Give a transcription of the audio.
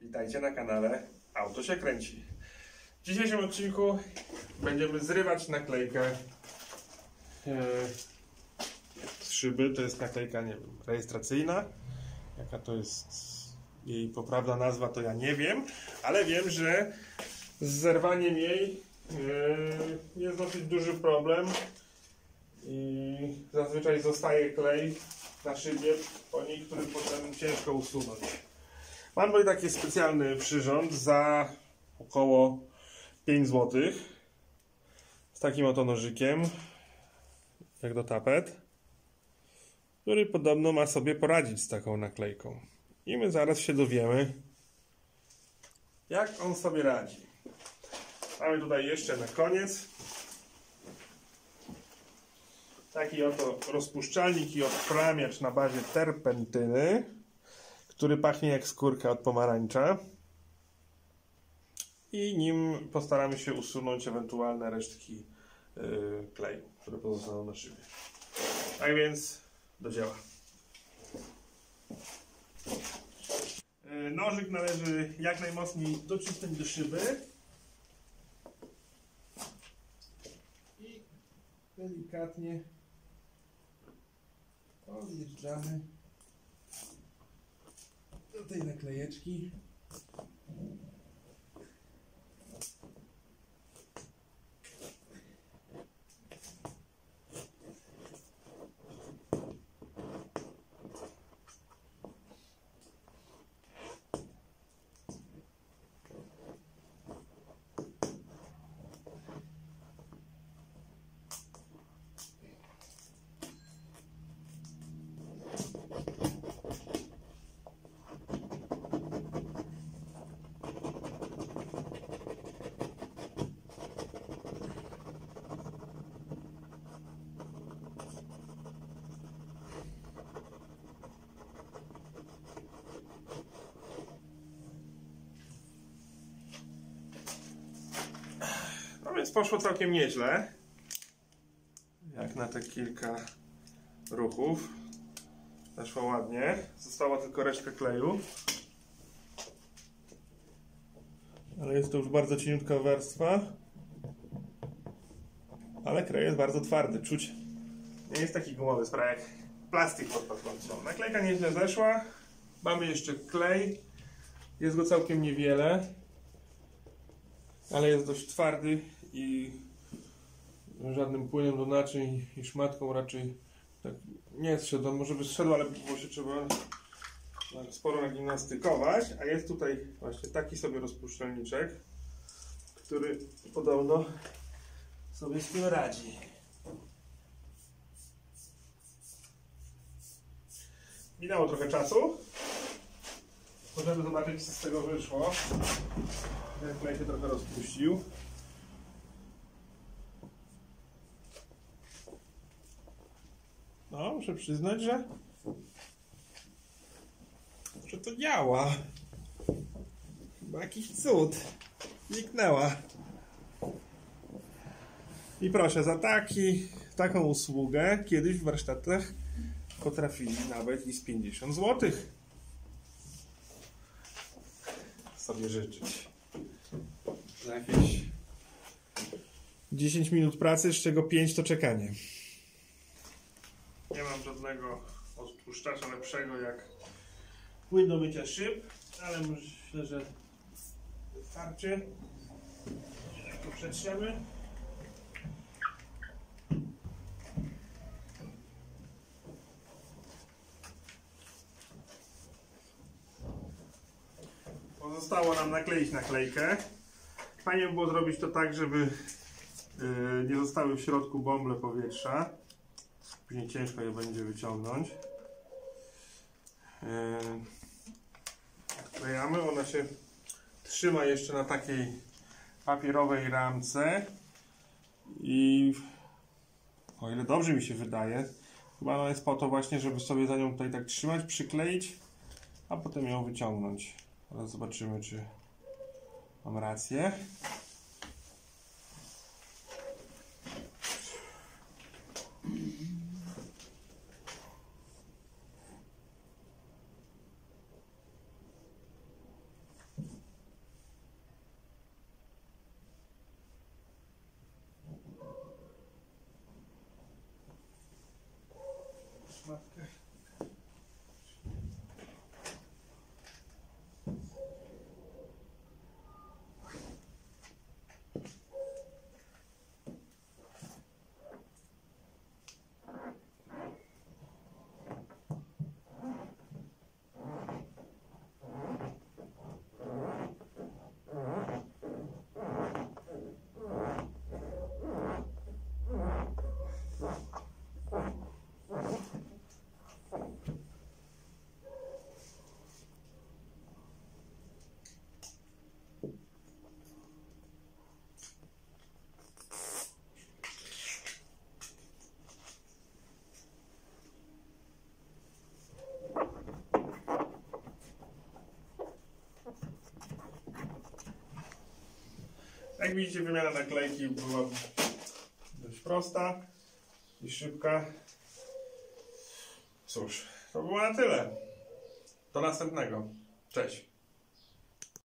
Witajcie na kanale Auto się kręci. W dzisiejszym odcinku będziemy zrywać naklejkę z szyby. To jest naklejka, nie wiem, rejestracyjna. Jaka to jest jej poprawna nazwa, to ja nie wiem, ale wiem, że z zerwaniem jej jest dosyć duży problem i zazwyczaj zostaje klej na szybie po niej, który potem ciężko usunąć. Mam tutaj taki specjalny przyrząd za około 5 zł z takim oto nożykiem jak do tapet, który podobno ma sobie poradzić z taką naklejką. I my zaraz się dowiemy, jak on sobie radzi. Mamy tutaj jeszcze na koniec taki oto rozpuszczalnik i odplamiacz na bazie terpentyny, który pachnie jak skórka od pomarańcza. I nim postaramy się usunąć ewentualne resztki kleju, które pozostaną na szybie. Tak więc do dzieła. Nożyk należy jak najmocniej docisnąć do szyby i delikatnie odjeżdżamy do tej naklejeczki. No więc poszło całkiem nieźle, jak na te kilka ruchów. Weszło ładnie, została tylko resztka kleju, ale jest to już bardzo cieniutka warstwa, ale klej jest bardzo twardy, czuć. Nie jest taki gumowy, sprawia jak plastik pod patrzącą. Naklejka nieźle zeszła, mamy jeszcze klej, jest go całkiem niewiele, ale jest dość twardy i żadnym płynem do naczyń i szmatką raczej tak nie zszedł. On może by zszedł, ale było się trzeba sporo nagimnastykować. A jest tutaj właśnie taki sobie rozpuszczalniczek, który podobno sobie z tym radzi. Minęło trochę czasu. Możemy zobaczyć, co z tego wyszło. Ten klej się trochę rozpuścił. No, muszę przyznać, że to działa. Chyba jakiś cud. Zniknęła. I proszę, za taką usługę kiedyś w warsztatach potrafili nawet i z 50 zł sobie życzyć. Za jakieś 10 minut pracy, z czego 5 to czekanie. Nie mam żadnego odtłuszczacza lepszego jak płyn do mycia szyb, ale myślę, że wystarczy. Jak to przetrzemy. Pozostało nam nakleić naklejkę. Fajnie by było zrobić to tak, żeby nie zostały w środku bąble powietrza. Później ciężko je będzie wyciągnąć. Odklejamy. Ona się trzyma jeszcze na takiej papierowej ramce i o ile dobrze mi się wydaje, chyba ona jest po to właśnie, żeby sobie za nią tutaj tak trzymać, przykleić, a potem ją wyciągnąć. Teraz zobaczymy, czy mam rację. szmatkę. Jak widzicie, wymiana naklejki była dość prosta i szybka. Cóż, to było na tyle. Do następnego. Cześć.